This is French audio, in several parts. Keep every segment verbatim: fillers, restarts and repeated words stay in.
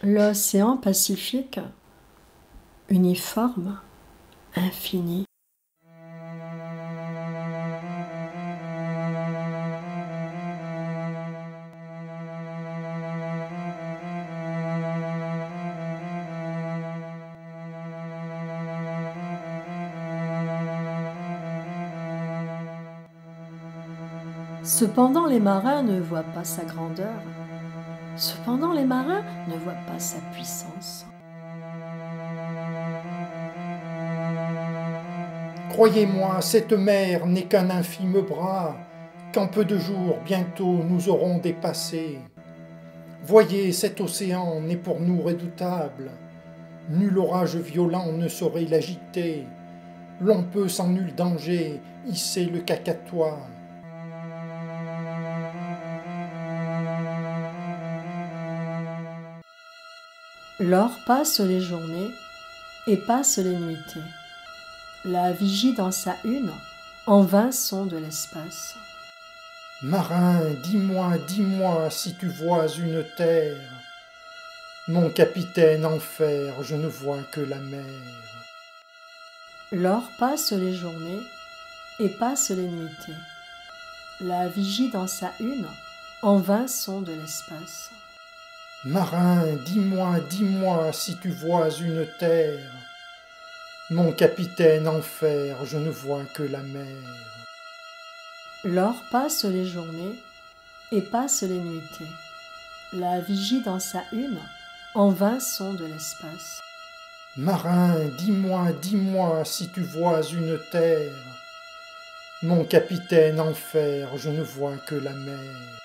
L'océan Pacifique, uniforme, infini. Cependant les marins ne voient pas sa grandeur, cependant les marins ne voient pas sa puissance. Croyez-moi, cette mer n'est qu'un infime bras, qu'en peu de jours bientôt nous aurons dépassé. Voyez, cet océan n'est pour nous redoutable, nul orage violent ne saurait l'agiter, l'on peut sans nul danger hisser le Kakatoa. L'or passe les journées et passe les nuitées. La vigie dans sa hune, en vain sonde l'espace. Marin, dis-moi, dis-moi si tu vois une terre. Mon capitaine en fer, je ne vois que la mer. L'or passe les journées et passe les nuitées. La vigie dans sa hune, en vain sonde l'espace. Marin, dis-moi, dis-moi si tu vois une terre. Mon capitaine en fer, je ne vois que la mer. L'or passe les journées et passe les nuitées. La vigie dans sa hune, en vain sonde l'espace. Marin, dis-moi, dis-moi si tu vois une terre. Mon capitaine en fer, je ne vois que la mer.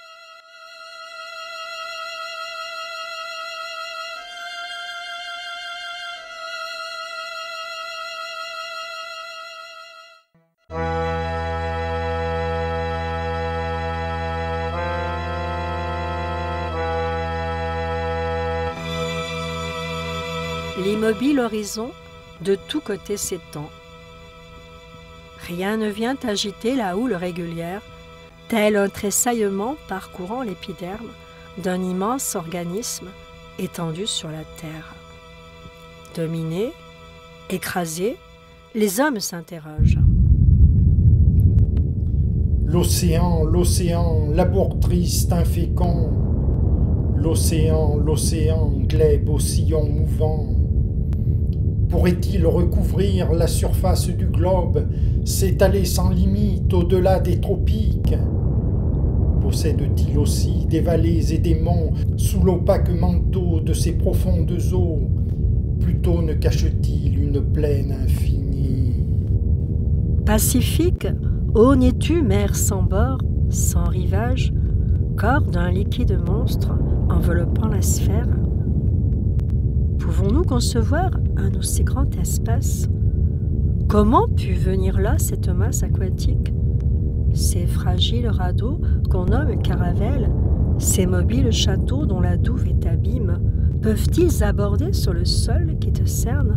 L'immobile horizon de tous côtés s'étend. Rien ne vient agiter la houle régulière, tel un tressaillement parcourant l'épiderme d'un immense organisme étendu sur la terre. Dominés, écrasés, les hommes s'interrogent. L'océan, l'océan, labour triste, infécond. L'océan, l'océan, glaive au sillon mouvant. Pourrait-il recouvrir la surface du globe, s'étaler sans limite au-delà des tropiques? Possède-t-il aussi des vallées et des monts sous l'opaque manteau de ces profondes eaux? Plutôt ne cache-t-il une plaine infinie? Pacifique, ô n'es-tu mer sans bord, sans rivage, corps d'un liquide monstre enveloppant la sphère? Pouvons-nous concevoir un aussi grand espace? Comment put venir là cette masse aquatique? Ces fragiles radeaux qu'on nomme caravelles, ces mobiles châteaux dont la douve est abîme, peuvent-ils aborder sur le sol qui te cerne?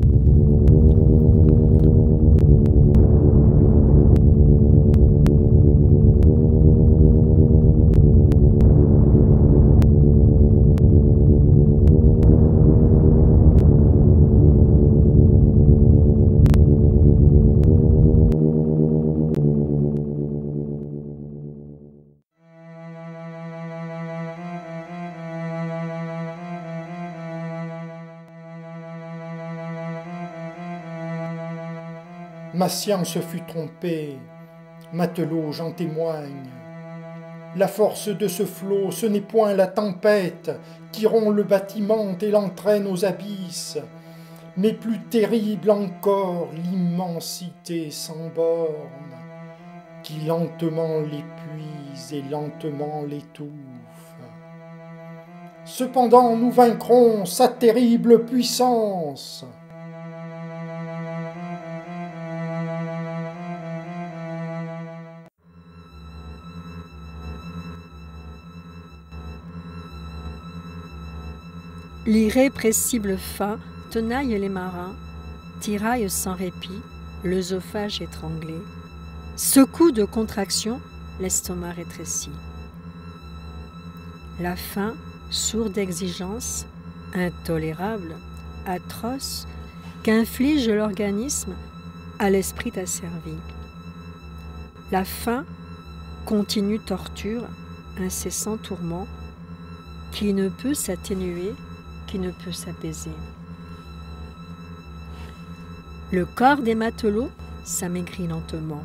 Ma science fut trompée, matelot, j'en témoigne. La force de ce flot, ce n'est point la tempête qui rompt le bâtiment et l'entraîne aux abysses, mais plus terrible encore l'immensité sans borne, qui lentement l'épuise et lentement l'étouffe. Cependant nous vaincrons sa terrible puissance. L'irrépressible faim tenaille les marins, tiraille sans répit, l'œsophage étranglé, secoue de contraction, l'estomac rétréci. La faim, sourde exigence, intolérable, atroce, qu'inflige l'organisme à l'esprit asservi. La faim, continue torture, incessant tourment, qui ne peut s'atténuer, qui ne peut s'apaiser. Le corps des matelots s'amaigrit lentement.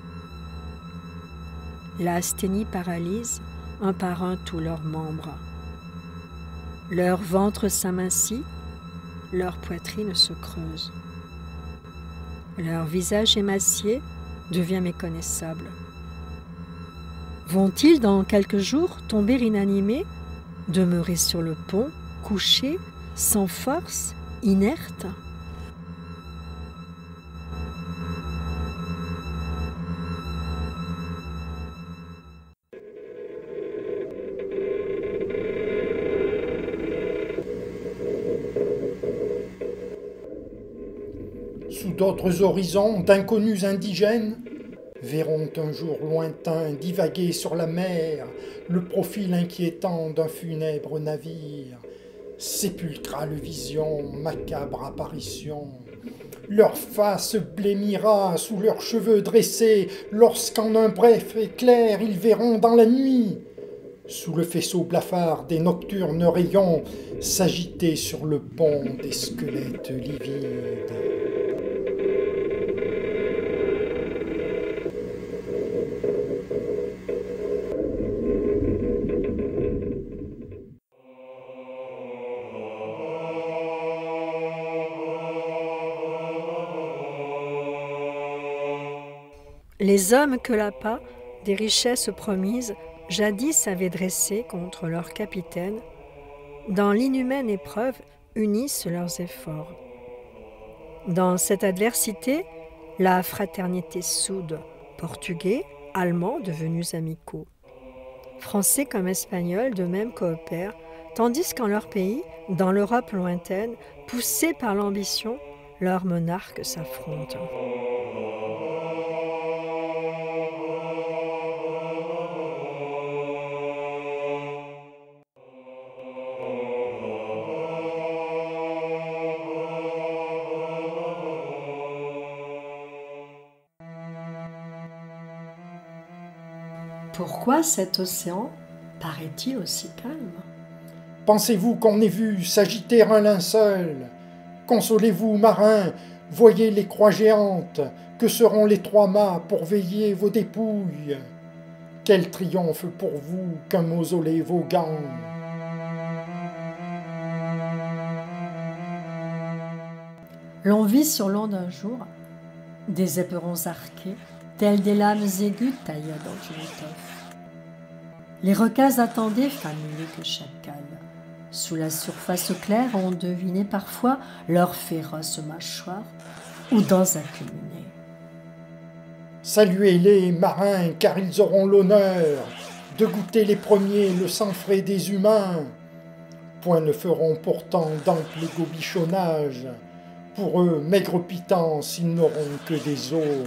La asthénie paralyse un par un tous leurs membres. Leur ventre s'amincit, leur poitrine se creuse. Leur visage émacié devient méconnaissable. Vont-ils dans quelques jours tomber inanimés, demeurer sur le pont, couchés, sans force, inertes ? Sous d'autres horizons, d'inconnus indigènes verront un jour lointain divaguer sur la mer le profil inquiétant d'un funèbre navire. Sépulcrale vision, macabre apparition. Leur face blêmira sous leurs cheveux dressés lorsqu'en un bref éclair ils verront dans la nuit, sous le faisceau blafard des nocturnes rayons, s'agiter sur le pont des squelettes livides. Les hommes que l'appât des richesses promises jadis avaient dressés contre leur capitaine, dans l'inhumaine épreuve unissent leurs efforts. Dans cette adversité, la fraternité soude, portugais, allemands devenus amicaux. Français comme espagnols de même coopèrent, tandis qu'en leur pays, dans l'Europe lointaine, poussés par l'ambition, leurs monarques s'affrontent. Pourquoi cet océan paraît-il aussi calme ? Pensez-vous qu'on ait vu s'agiter un linceul ? Consolez-vous, marins, voyez les croix géantes, que seront les trois mâts pour veiller vos dépouilles ? Quel triomphe pour vous qu'un mausolée voguant ! L'on vit sur l'eau d'un jour des éperons arqués, tels des lames aiguës taillées dans une étoffe. Les requins attendaient, familiers que chacal. Sous la surface claire, on devinait parfois leurs féroces mâchoires ou dents acuminées. Saluez-les, marins, car ils auront l'honneur de goûter les premiers le sang frais des humains. Point ne feront pourtant d'amples gobichonnages. Pour eux, maigre pitance, ils n'auront que des os.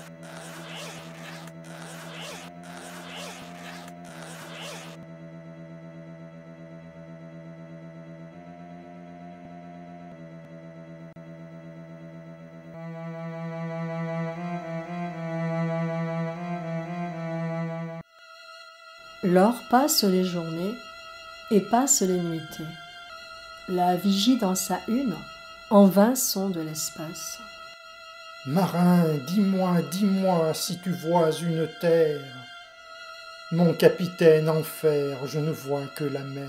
L'or passe les journées et passe les nuitées. La vigie dans sa hune, en vain sonde l'espace. Marin, dis-moi, dis-moi si tu vois une terre. Mon capitaine en fer, je ne vois que la mer.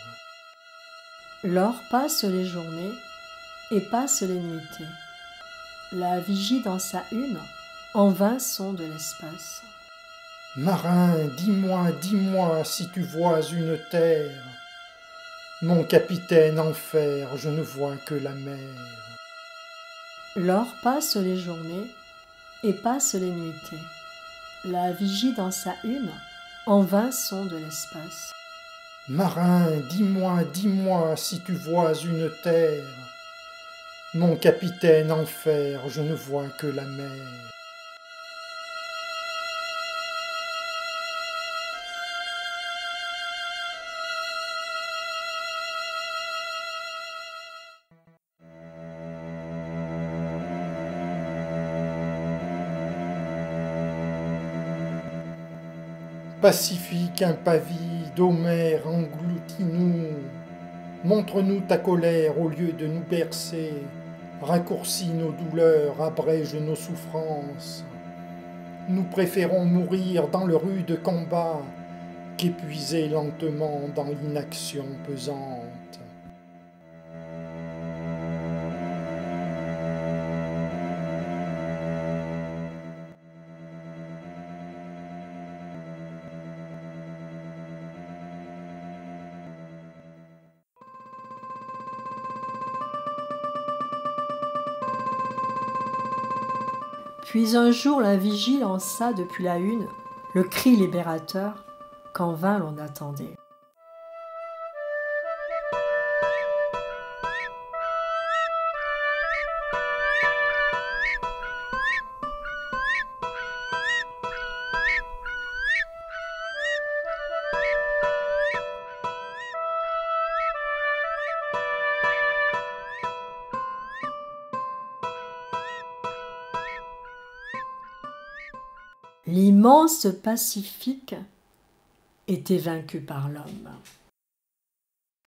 L'or passe les journées et passe les nuitées. La vigie dans sa hune, en vain sonde l'espace. Marin, dis-moi, dis-moi si tu vois une terre. Mon capitaine en fer, je ne vois que la mer. L'or passe les journées et passe les nuitées. La vigie dans sa hune, en vain sonde l'espace. Marin, dis-moi, dis-moi si tu vois une terre. Mon capitaine en fer, je ne vois que la mer. Pacifique impavide, Homère, engloutis-nous. Montre-nous ta colère au lieu de nous bercer. Raccourcis nos douleurs, abrège nos souffrances. Nous préférons mourir dans le rude combat qu'épuiser lentement dans l'inaction pesante. Puis un jour la vigie lança depuis la hune le cri libérateur qu'en vain l'on attendait. L'immense Pacifique était vaincu par l'homme.